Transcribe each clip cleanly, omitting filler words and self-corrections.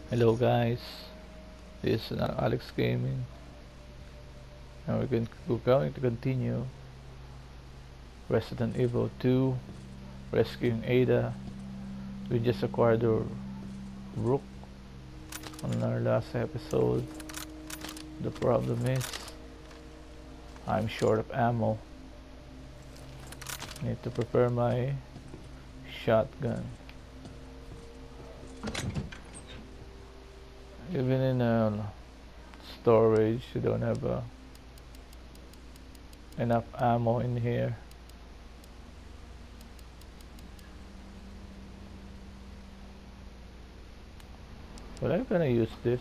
Hello guys, this is Alex Gaming, and we're going to continue Resident Evil 2, rescuing Ada. We just acquired the Rook on our last episode. The problem is, I'm short of ammo. Need to prepare my shotgun. Even in storage, you don't have enough ammo in here. But I'm gonna use this.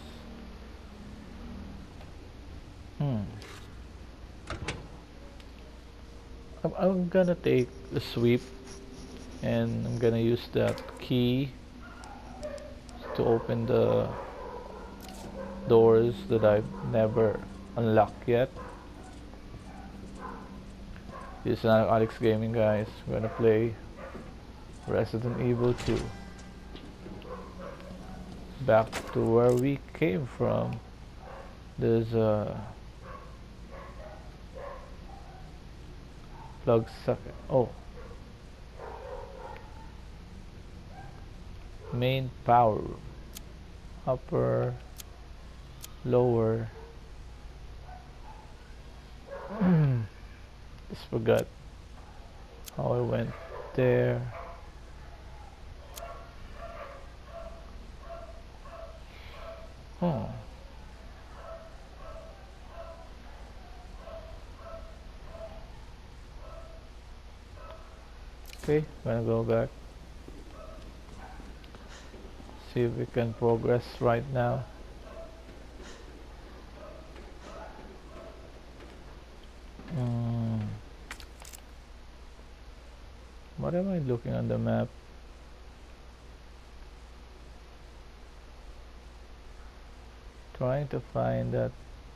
I'm gonna take the sweep, and I'm gonna use that key to open the doors that I've never unlocked yet. This is Alex Gaming, guys. We're gonna play Resident Evil 2. Back to where we came from. There's a plug socket. Oh, main power room. Upper, lower. Just forgot how I went there. Oh. Okay, gonna go back. See if we can progress right now. What am I looking on the map? Trying to find that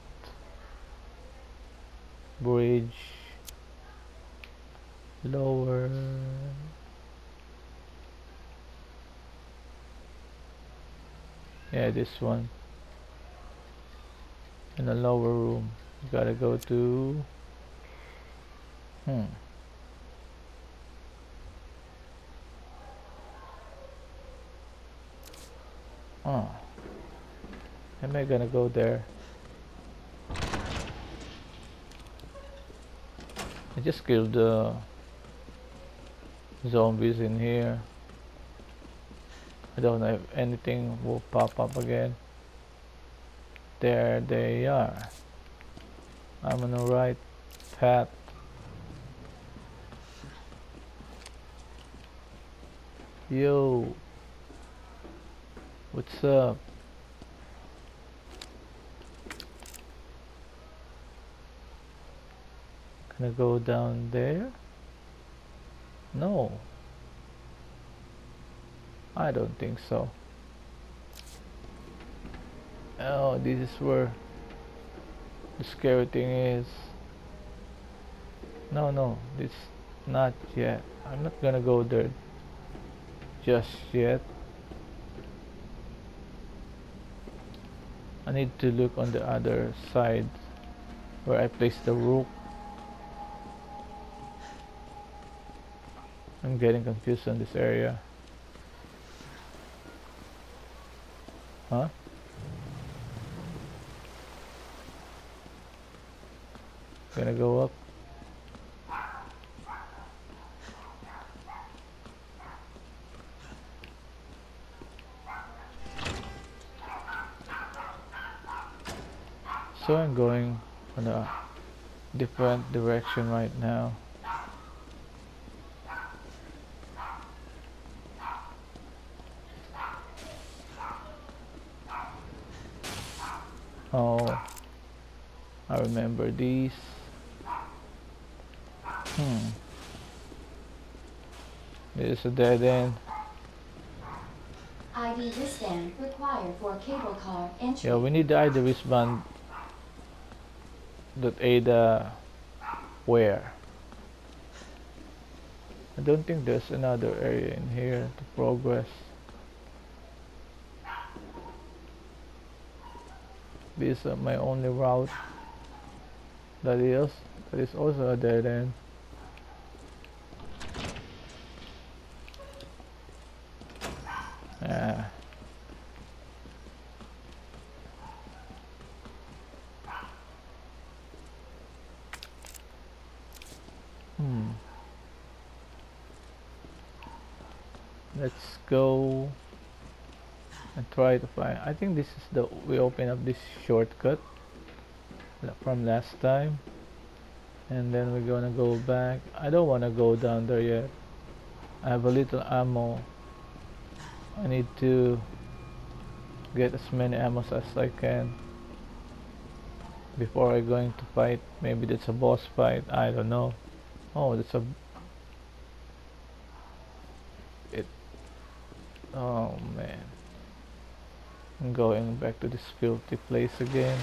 bridge. Lower. Yeah, this one. In the lower room. You gotta go to... Oh. Am I gonna go there? I just killed the zombies in here. I don't know if anything will pop up again. There they are. I'm on the right path. Yo, what's up? Can I go down there? No, I don't think so. Oh, this is where the scary thing is. No, this not yet. I'm not gonna go there just yet. I need to look on the other side where I placed the rook. I'm getting confused on this area. Huh? Gonna go up. So I'm going on a different direction right now. Oh, I remember these. This is a dead end. ID wristband required for cable car entry. Yeah, we need the ID wristband that Ada wear. I don't think there's another area in here to progress. This is my only route. That is also a dead end. Yeah. Let's go and try to find. I think this is we open up this shortcut from last time, and then we're gonna go back. I don't want to go down there yet. I have a little ammo. I need to get as many ammos as I can before I'm going to fight. Maybe that's a boss fight. I don't know. Oh, that's a it. Oh man, I'm going back to this filthy place again.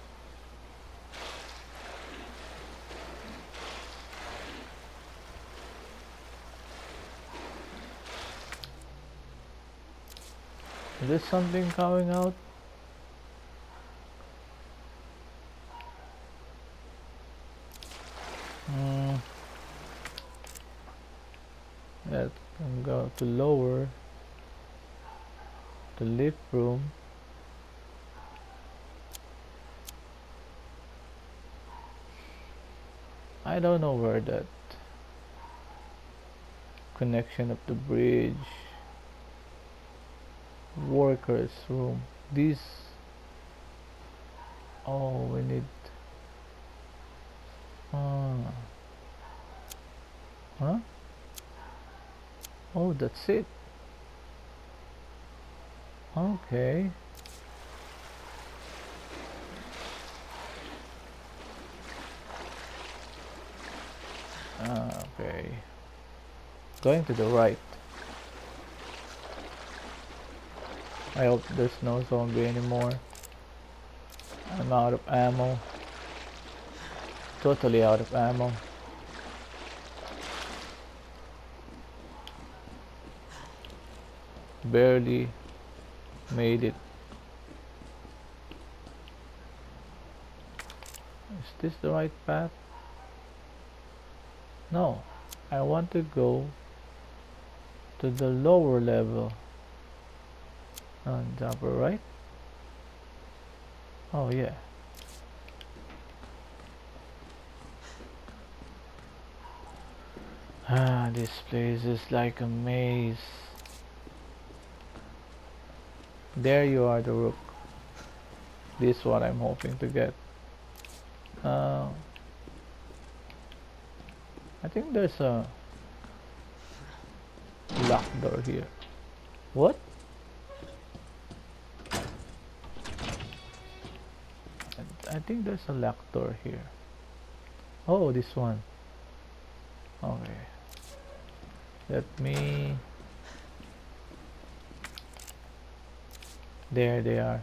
Is there something coming out? That can go to lower the lift room. I don't know where that connection of the bridge. Workers room. This. Oh, we need. Huh? Oh, that's it. Okay. Okay. Going to the right. I hope there's no zombie anymore. I'm out of ammo. Totally out of ammo. Barely made it. Is this the right path? No. I want to go to the lower level. On the upper right? Oh yeah. This place is like a maze. There you are, the rook. This is what I'm hoping to get. I think there's a locked door here. What? I think there's a locked door here. Oh, this one. Okay. Let me... There they are.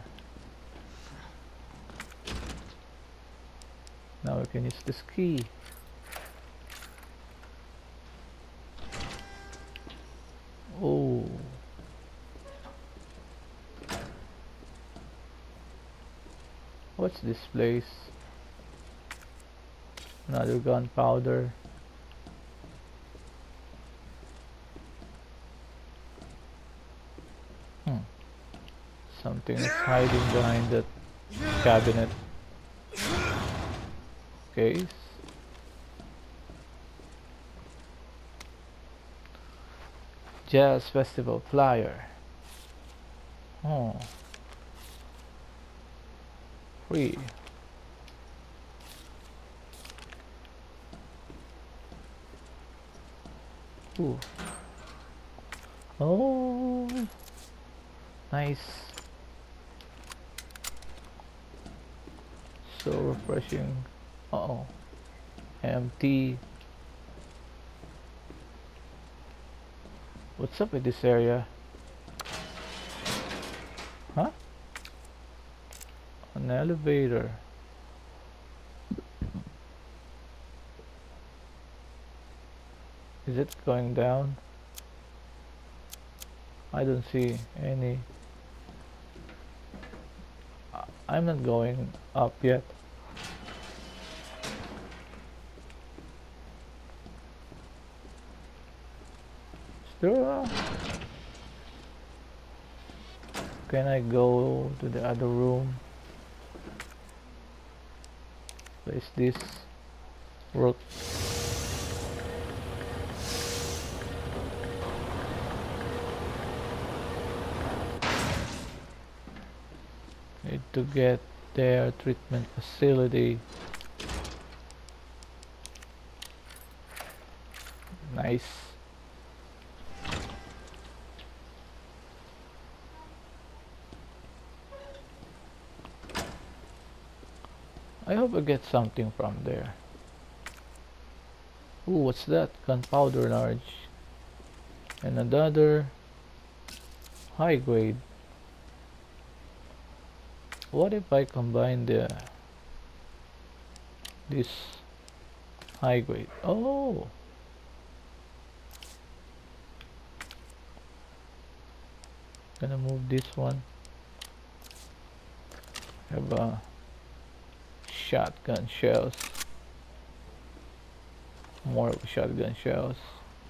Now we can use this key. Oh. What's this place? Another gunpowder. Something is hiding behind that cabinet. Case. Jazz Festival flyer. Oh. Free. Ooh. Oh. Nice. So refreshing. Uh-oh. Empty. What's up with this area? Huh? An elevator. Is it going down? I don't see any. I'm not going up yet. Still, can I go to the other room? Place this rook. Need to get their treatment facility. Nice. I hope I get something from there. Ooh, what's that? Gunpowder large. And another high grade. What if I combine this high grade? Oh, gonna move this one. Have a shotgun shells. More shotgun shells.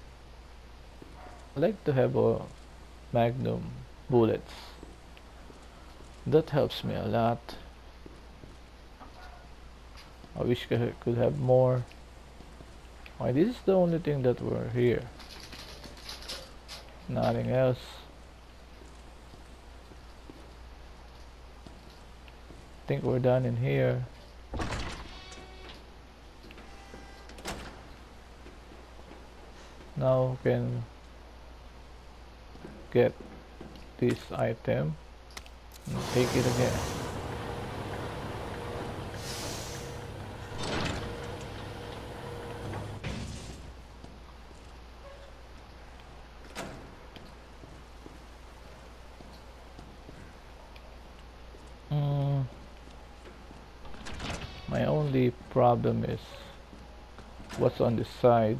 I like to have a magnum bullets. That helps me a lot. I wish I could have more. Why, this is the only thing that we're here. Nothing else. Think we're done in here. Now we can get this item and take it again. My only problem is what's on this side.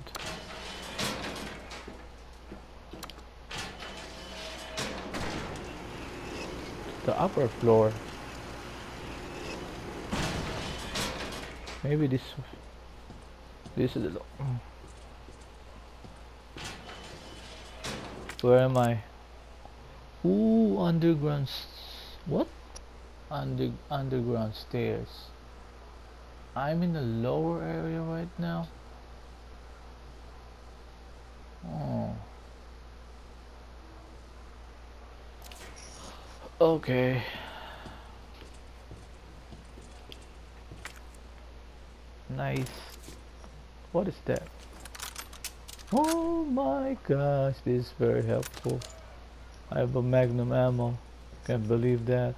The upper floor. Maybe this is the where am I? Ooh, underground. What? Underground stairs. I'm in the lower area right now. Oh. Okay. Nice. What is that? Oh my gosh, this is very helpful. I have a magnum ammo. Can't believe that.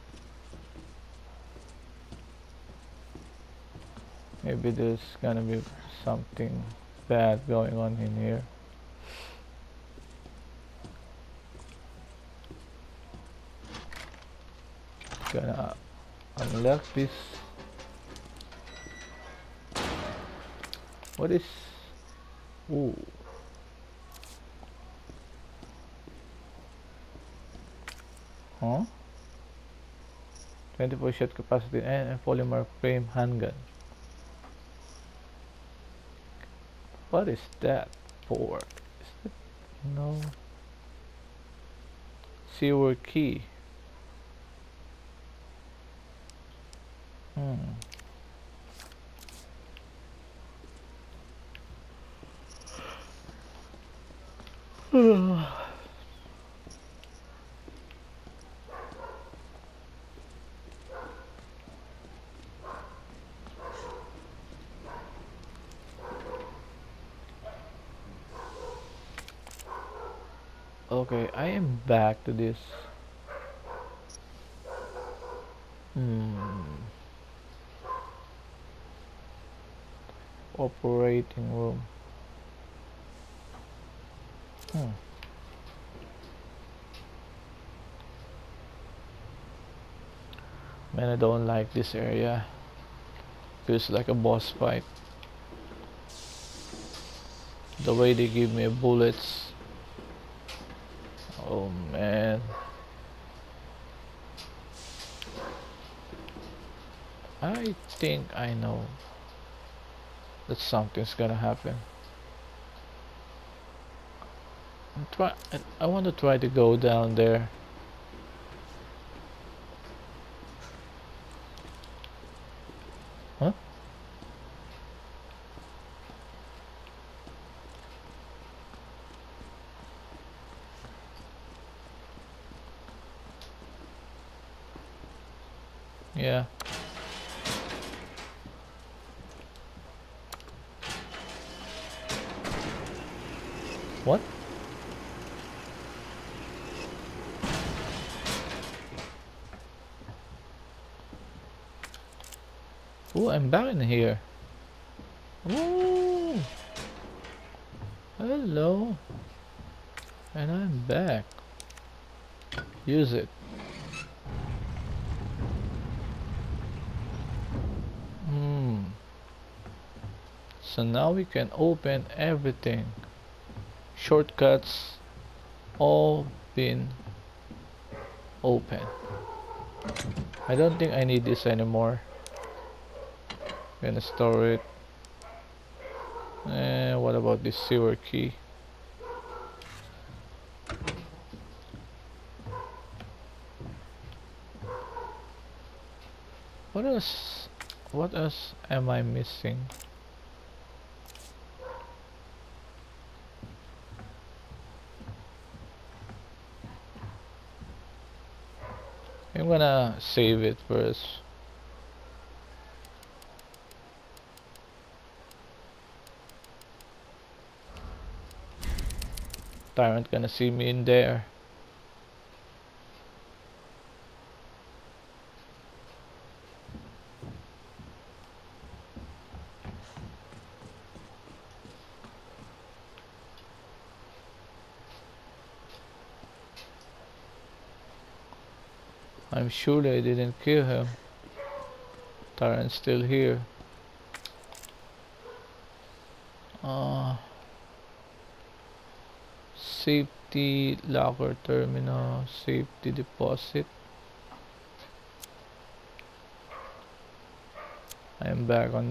Maybe there's gonna be something bad going on in here. Gonna unlock this. What is? Ooh. Huh? 24 shot capacity and a polymer frame handgun. What is that for? Is it no sewer key? Okay, I am back to this. Operating room. Man, I don't like this area. Feels like a boss fight. The way they give me bullets. Oh man. I think I know that something's gonna happen. I want to try to go down there. Huh? Yeah. What? Oh, I'm back in here. Oh, hello. And I'm back. Use it. So now we can open everything. Shortcuts all been open. I don't think I need this anymore. Gonna store it. And what about this sewer key? What else? What else am I missing? I'm gonna save it first. Tyrant gonna see me in there. I'm sure they didn't kill him. Tyrant's still here. Safety locker terminal, safety deposit. I am back on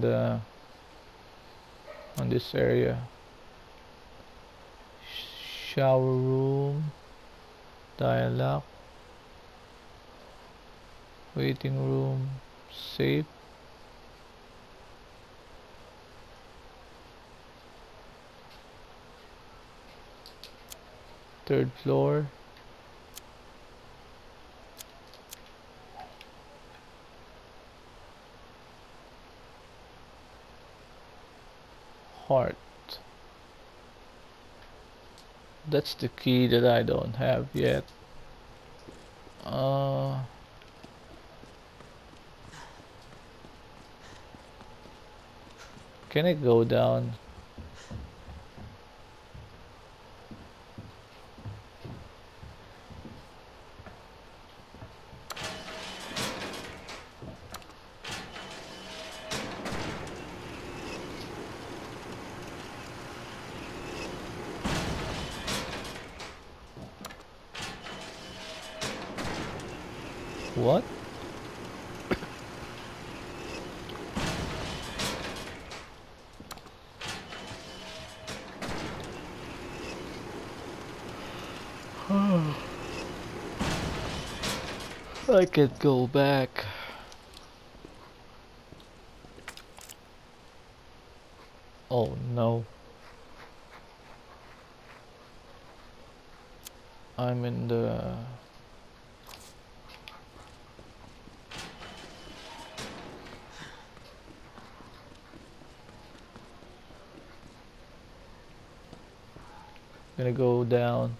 this area. Shower room, dialogue, waiting room, safe. Third floor. Heart. That's the key that I don't have yet. Can I go down? What? I can't go back. Oh no. I'm in the... Gonna go down.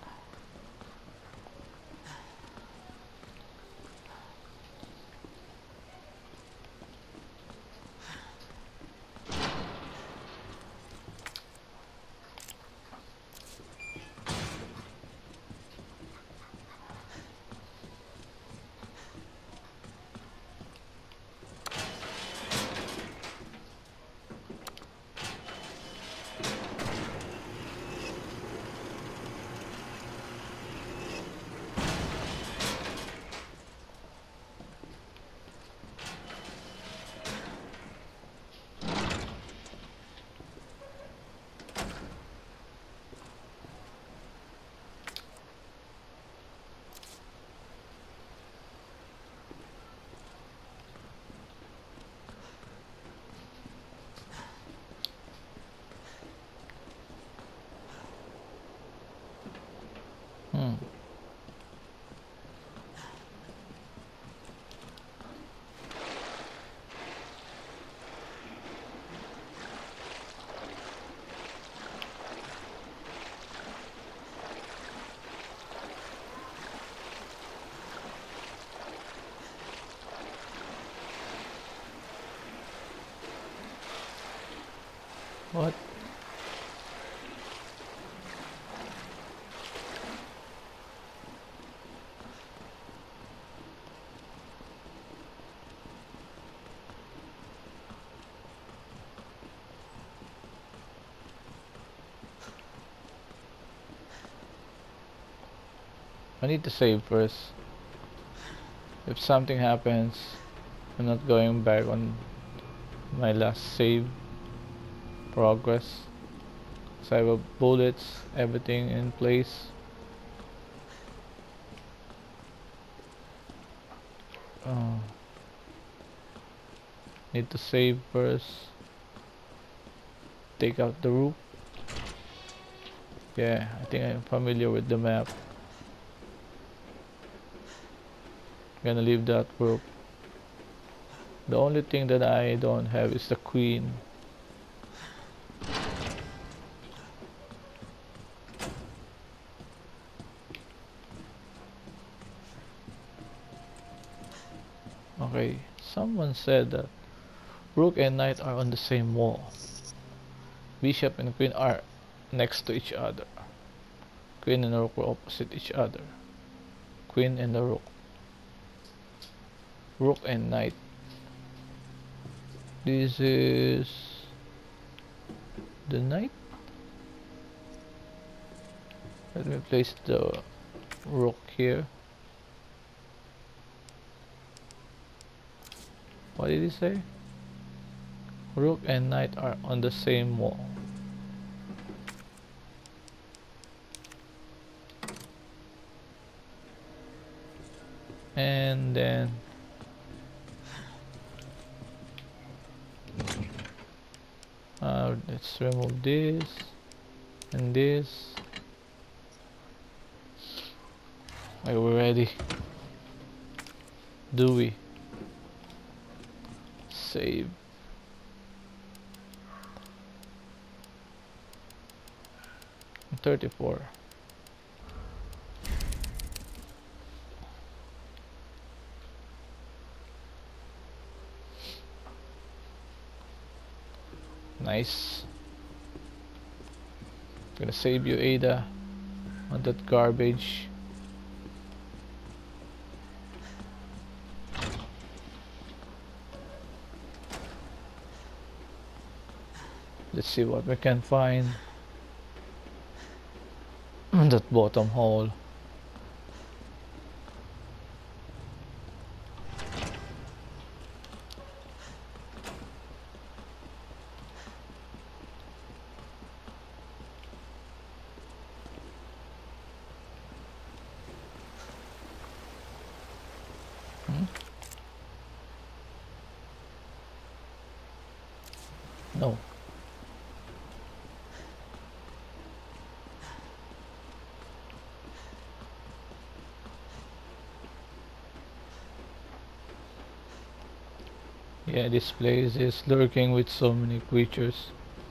What? I need to save first. If something happens, I'm not going back on my last save progress. So I have bullets, everything in place. Need to save first. Take out the roof. Yeah, I think I'm familiar with the map. Gonna leave that group. The only thing that I don't have is the queen. Okay, someone said that rook and knight are on the same wall. Bishop and queen are next to each other. Queen and rook are opposite each other. Queen and the rook. Rook and knight. This is the knight. Let me place the rook here. What did he say? Rook and knight are on the same wall. And then let's remove this and this. Are we ready? Do we? Save. I'm 34. Nice. Gonna save you, Ada, on that garbage. Let's see what we can find on that bottom hole. No. Yeah, this place is lurking with so many creatures.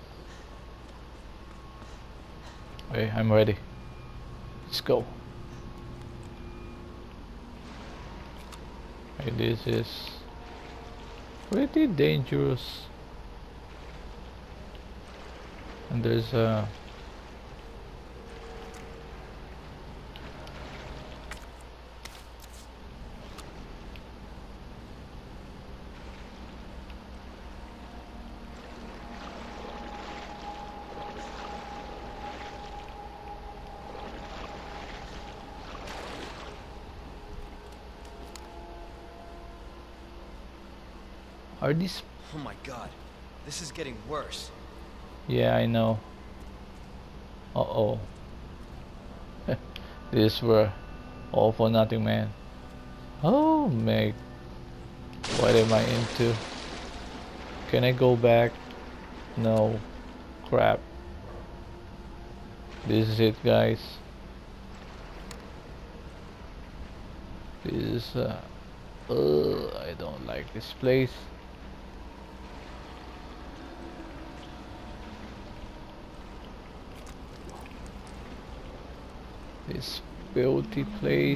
Okay, I'm ready. Let's go. Okay, this is pretty dangerous. And there's a Are these? Oh my god, this is getting worse. Yeah, I know. Uh-oh. These were all for nothing, man. Oh, Meg. What am I into? Can I go back? No. Crap. This is it, guys. This is I don't like this place. This filthy place.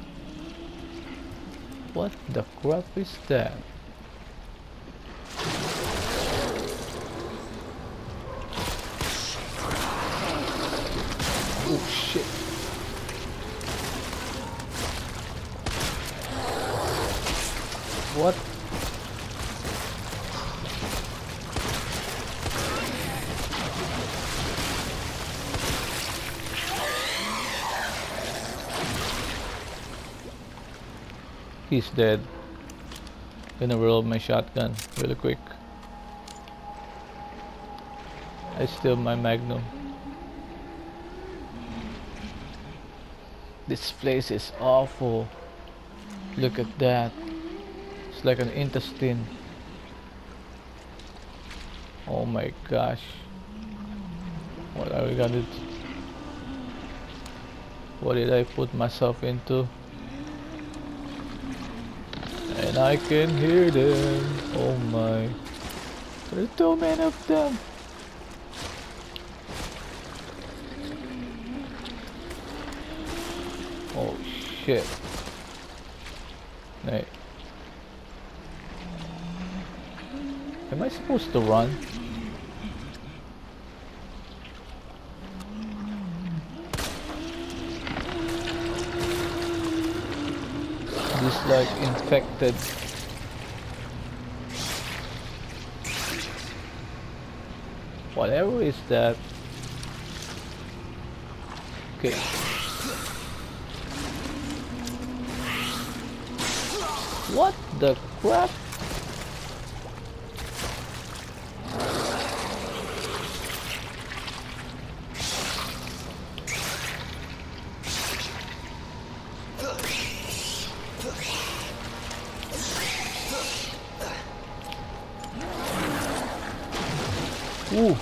What the crap is that? Oh shit. What? He's dead. Gonna roll my shotgun really quick. I still have my magnum. This place is awful. Look at that. It's like an intestine. Oh my gosh. What are we gonna do? What did I put myself into? And I can hear them. Oh my. There are too many of them. Oh shit. Hey. Am I supposed to run? This like infected. Whatever is that? Okay. What the crap? Ooh.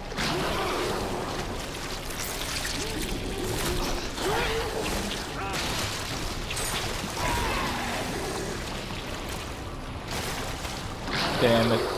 Damn it.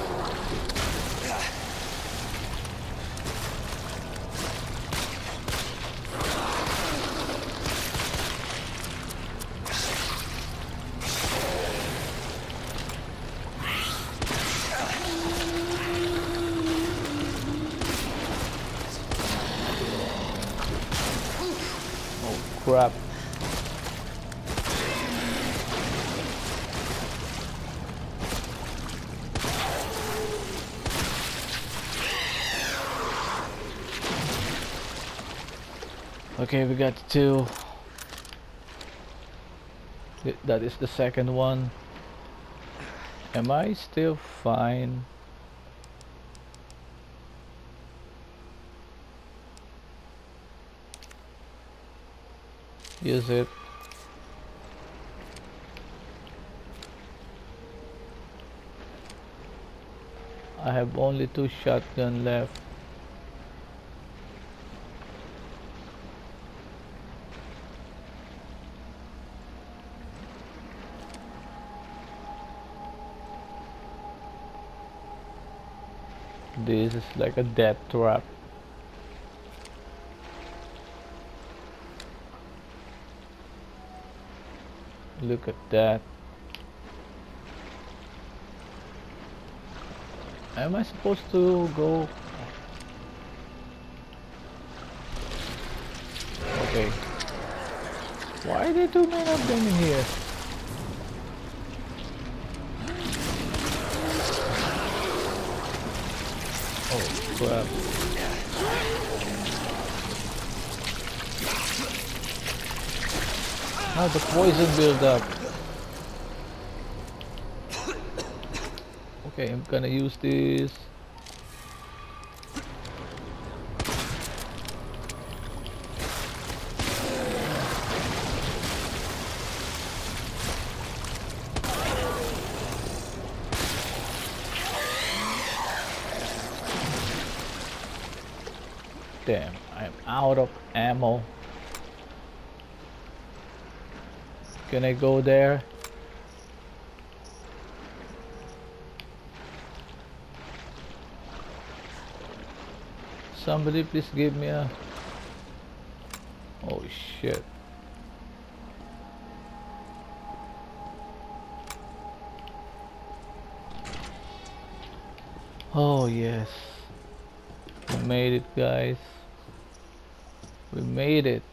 Crap. Okay, we got two. That is the second one. Am I still fine? Use it. I have only 2 shotgun left. This is like a death trap. Look at that. Am I supposed to go? Okay. Why are there too many of them in here? Oh crap. Now the poison build up. Okay, I'm gonna use this. Damn, I'm out of ammo. Can I go there? Somebody please give me a... Oh shit. Oh yes. We made it, guys. We made it.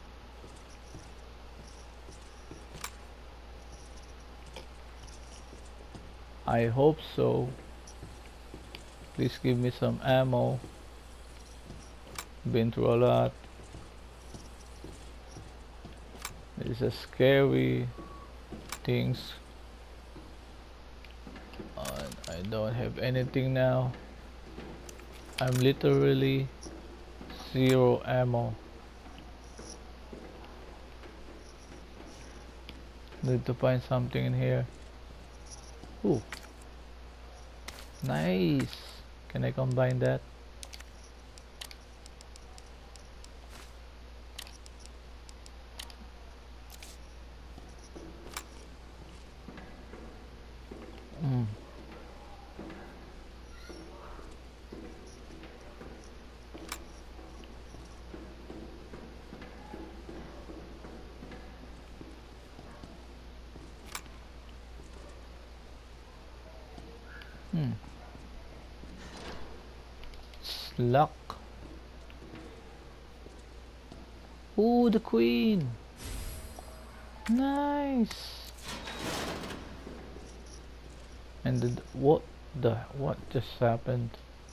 I hope so. Please give me some ammo. Been through a lot. This is scary things. I don't have anything now. I'm literally zero ammo. Need to find something in here. Ooh. Nice. Can I combine that? Mm. Luck. Ooh, the queen. Nice. And what just happened?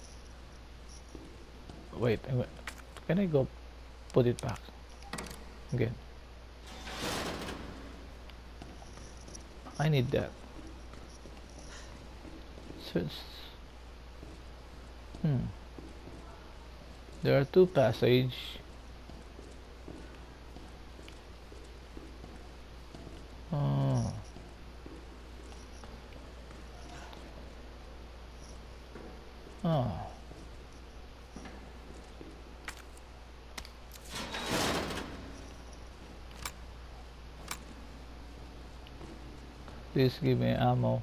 Wait, can I go put it back again? I need that. So there are two passages. Oh. Oh. Please give me ammo.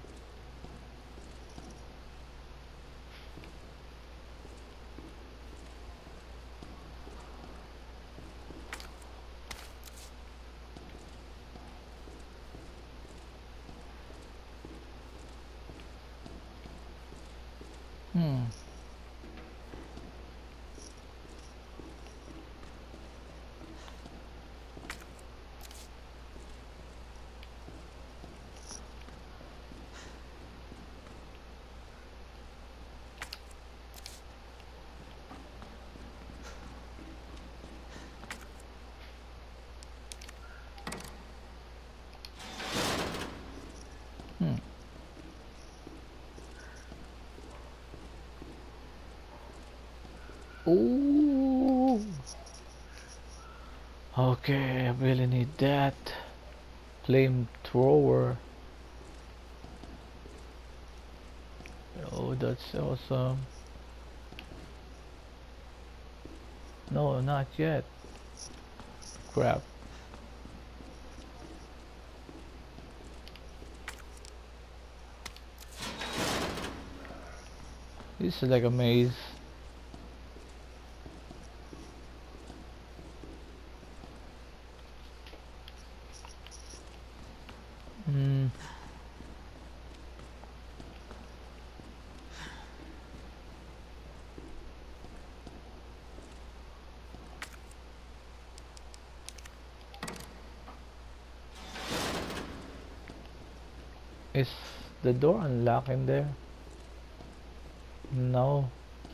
Ooh. Okay, I really need that flamethrower. Oh, that's awesome. No, not yet. Crap. This is like a maze. Is the door unlocked in there? No.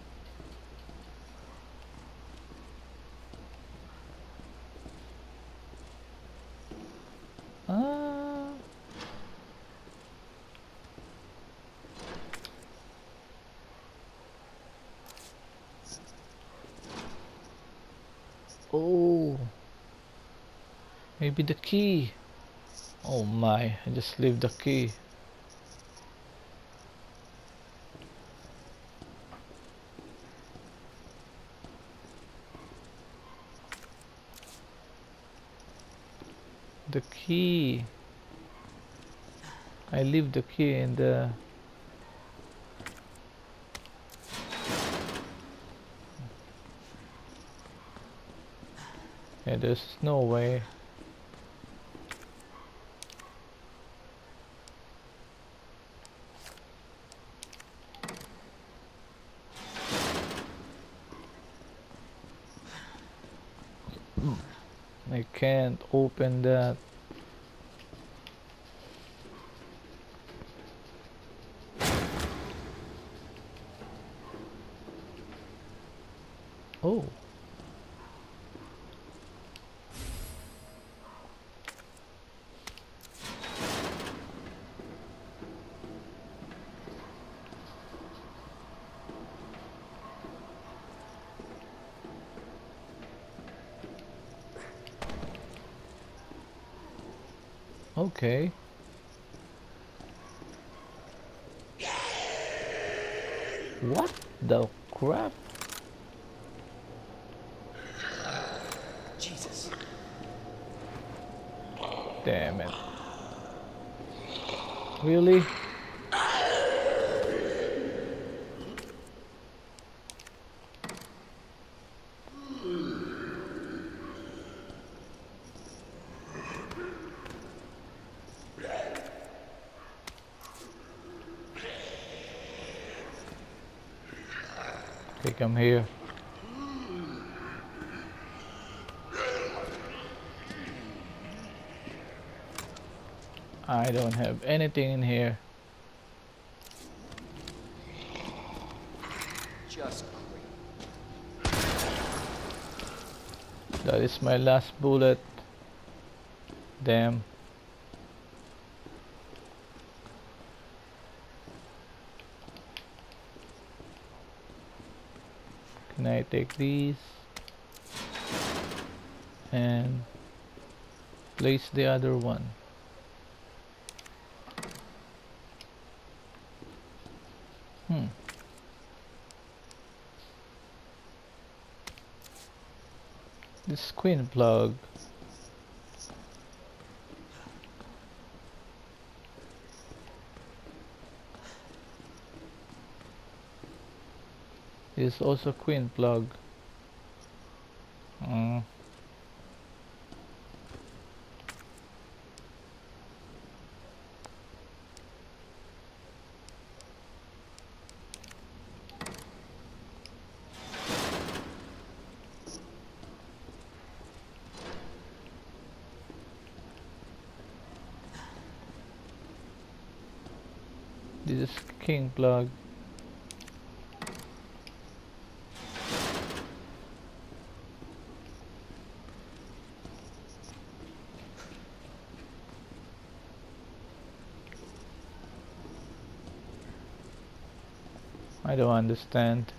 Ah. Oh. Maybe the key. Oh my, I just leave the key. The key. I leave the key in the... Yeah, there's no way. can't open that. Oh. Okay. What the crap? Jesus. Damn it. Really? Okay, come here. I don't have anything in here. Just great. That is my last bullet. Damn. Can I take these and place the other one? This queen plug. Is also queen plug. This is king plug. I don't understand.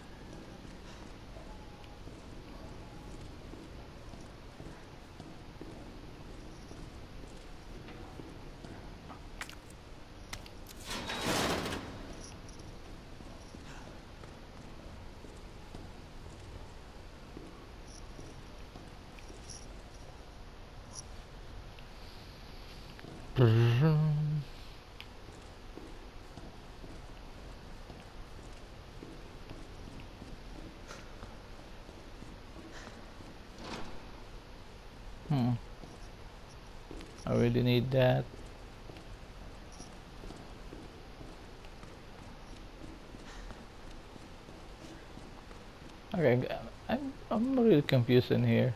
I really need that. Okay, I'm really confused in here.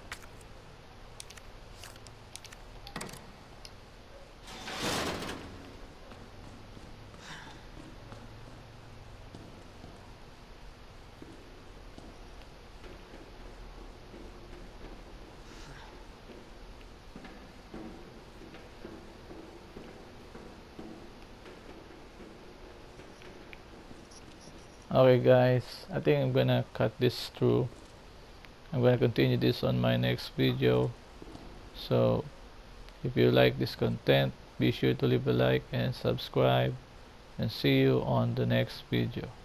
Okay guys, I think I'm gonna cut this through. I'm gonna continue this on my next video. So if you like this content, be sure to leave a like and subscribe, and see you on the next video.